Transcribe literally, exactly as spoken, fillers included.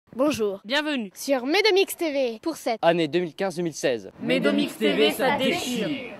Bonjour. Bienvenue sur Medomix T V pour cette année deux mille quinze deux mille seize. Medomix T V, ça déchire.